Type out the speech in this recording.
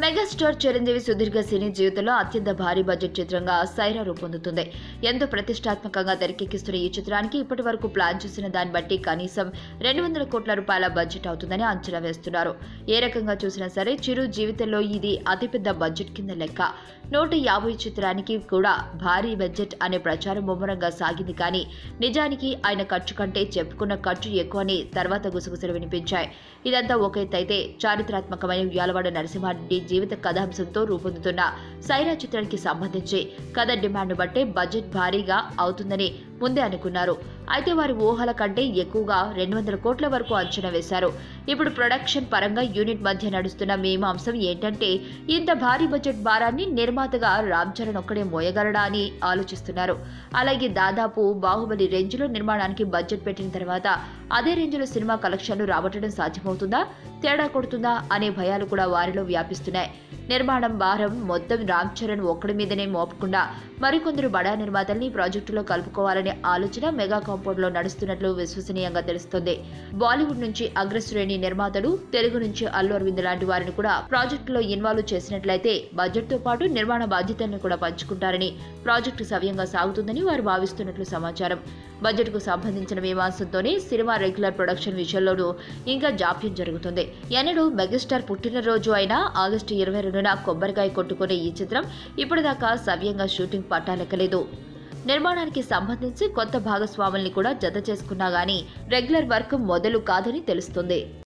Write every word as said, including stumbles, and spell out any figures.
Megastar Chiranjeevi సుదీర్ఘ సినీ జీవితంలో అత్యంత భారీ బడ్జెట్ చిత్రంగా సైరా రూపొందుతుంది. ఎంతో ప్రతిష్టాత్మకంగా తెరకెక్కిస్తున్న ఈ చిత్రానికి ఇప్పటి వరకు ప్లాన్ చేసిన దాన్ని బట్టి కనీసం రెండు వందల కోట్ల రూపాయల బడ్జెట్ అవుతుందని అంచనా వేస్తున్నారు. ఏ రకంగా చూసినా సరే చిరు జీవితంలో ఇది అతిపెద్ద బడ్జెట్ కింద లెక్క. నూట యాభై చిత్రానికి కూడా భారీ బడ్జెట్ అనే ప్రచారం ముమ్మరంగా సాగింది. కానీ నిజానికి ఆయన ఖర్చు కంటే చెప్పుకున్న ఖర్చు ఎక్కువని తర్వాత గుసగుసలు వినిపించాయి. ఇదంతా ఒక ఎత్తైతే చారిత్రాత్మకమైన ఉయ్యాలవాడ నరసింహారెడ్డి జీవిత కథాంశంతో రూపొందుతున్న సైరా చిత్రానికి సంబంధించి కథ డిమాండ్ బట్టే బడ్జెట్ భారీగా అవుతుందని ముందే అనుకున్నారు. అయితే వారి ఊహల కంటే ఎక్కువగా రెండు వందల కోట్ల వరకు అంచనా వేశారు. ఇప్పుడు ప్రొడక్షన్ పరంగా యూనిట్ మధ్య నడుస్తున్న మీమాంసం ఏంటంటే ఇంత భారీ బడ్జెట్ భారాన్ని నిర్మాతగా రామ్ చరణ్ ఒక్కడే మోయగలడా అని ఆలోచిస్తున్నారు. అలాగే దాదాపు బాహుబలి రేంజ్లో నిర్మాణానికి బడ్జెట్ పెట్టిన తర్వాత అదే రేంజ్లో సినిమా కలెక్షన్లు రాబట్టడం సాధ్యమవుతుందా, తేడా కొడుతుందా అనే భయాలు కూడా వారిలో వ్యాపిస్తున్నాయి. నిర్మాణం భారం మొత్తం రామ్ చరణ్ ఒక్కడి మీదనే మోపకుండా మరికొందరు బడా నిర్మాతల్ని ప్రాజెక్టులో కలుపుకోవాలనే ఆలోచన మెగా కాంపౌండ్ లో నడుస్తున్నట్లు విశ్వసనీయంగా తెలుస్తోంది. బాలీవుడ్ నుంచి అగ్రశ్రేణి నిర్మాతలు, తెలుగు నుంచి అల్లు అరవింద్ లాంటి వారిని కూడా ప్రాజెక్టులో ఇన్వాల్వ్ చేసినట్లయితే బడ్జెట్ తో పాటు నిర్మాణ బాధ్యతలను కూడా పంచుకుంటారని, ప్రాజెక్టు సవ్యంగా సాగుతుందని వారు భావిస్తున్నట్లు సమాచారం. బడ్జెట్ కు సంబంధించిన మీమాంసంతోనే సినిమా రెగ్యులర్ ప్రొడక్షన్ విషయంలోనూ ఇంకా జాప్యం జరుగుతుంది. ఎన్నడూ మెగాస్టార్ పుట్టినరోజు అయిన ఆగస్టు ఇరవై రెండున కొబ్బరికాయ కొట్టుకునే ఈ చిత్రం ఇప్పటిదాకా సవ్యంగా షూటింగ్ పట్టాలెక్కలేదు. నిర్మాణానికి సంబంధించి కొత్త భాగస్వాముల్ని కూడా జత చేసుకున్నా గానీ రెగ్యులర్ వర్క్ మొదలు కాదని తెలుస్తుంది.